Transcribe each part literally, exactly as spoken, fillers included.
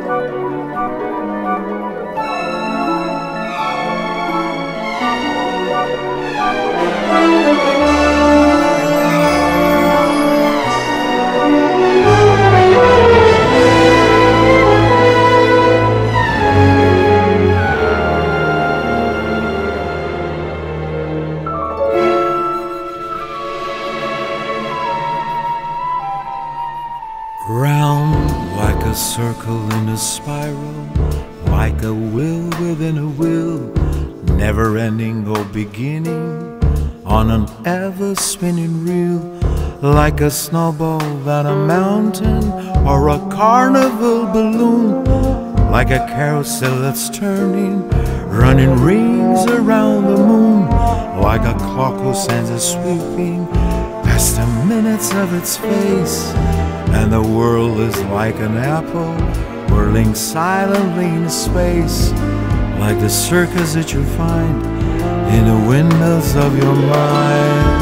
Round like a circle in a spiral, like a wheel within a wheel, never ending or beginning, on an ever spinning reel, like a snowball down a mountain or a carnival balloon, like a carousel that's turning, running rings around the moon, like a clock whose hands are sweeping past the minutes of its face. And the world is like an apple whirling silently in space, like the circus that you find in the windmills of your mind.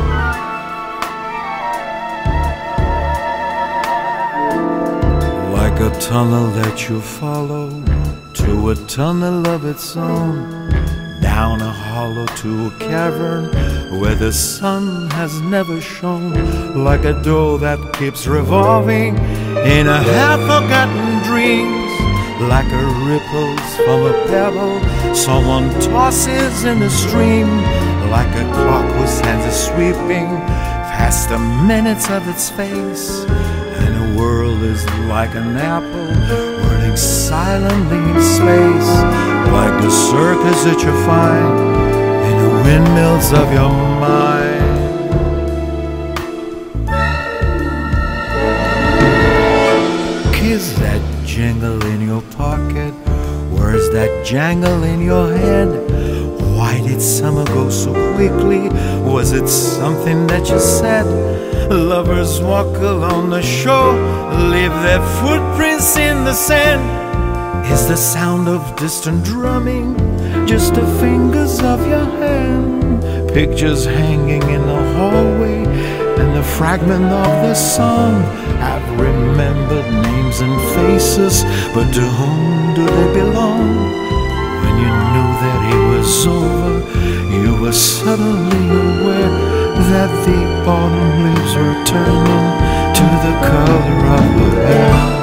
Like a tunnel that you follow to a tunnel of its own, down a hollow to a cavern where the sun has never shone, like a door that keeps revolving in a half-forgotten dreams, like a ripples from a pebble someone tosses in the stream, like a clock whose hands are sweeping past the minutes of its face. And the world is like an apple whirling silently in space, like the circus that you find in the windmills of your mind. Kiss that jingle in your pocket, where's that jangle in your head? Why did summer go so quickly? Was it something that you said? Lovers walk along the shore, leave their footprints in the sand. Is the sound of distant drumming just the fingers of your hand? Pictures hanging in the hallway and the fragment of the song have remembered names and faces, but to whom do they belong? When you knew that it was over, you were suddenly aware that the autumn leaves were turning to the color of her hair.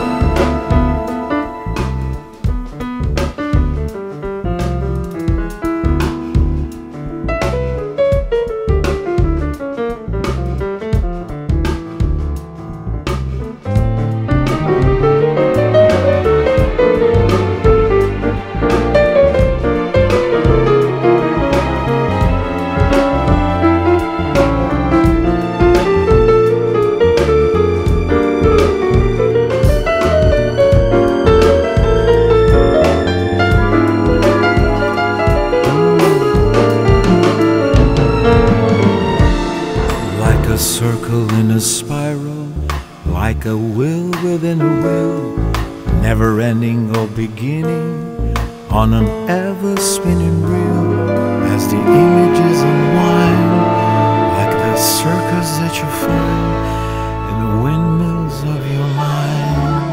A circle in a spiral, like a wheel within a wheel, never ending or beginning, on an ever spinning reel, as the images unwind, like the circus that you find in the windmills of your mind,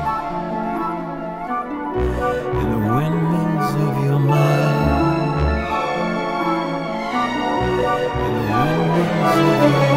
in the windmills of your mind, in the windmills of your mind.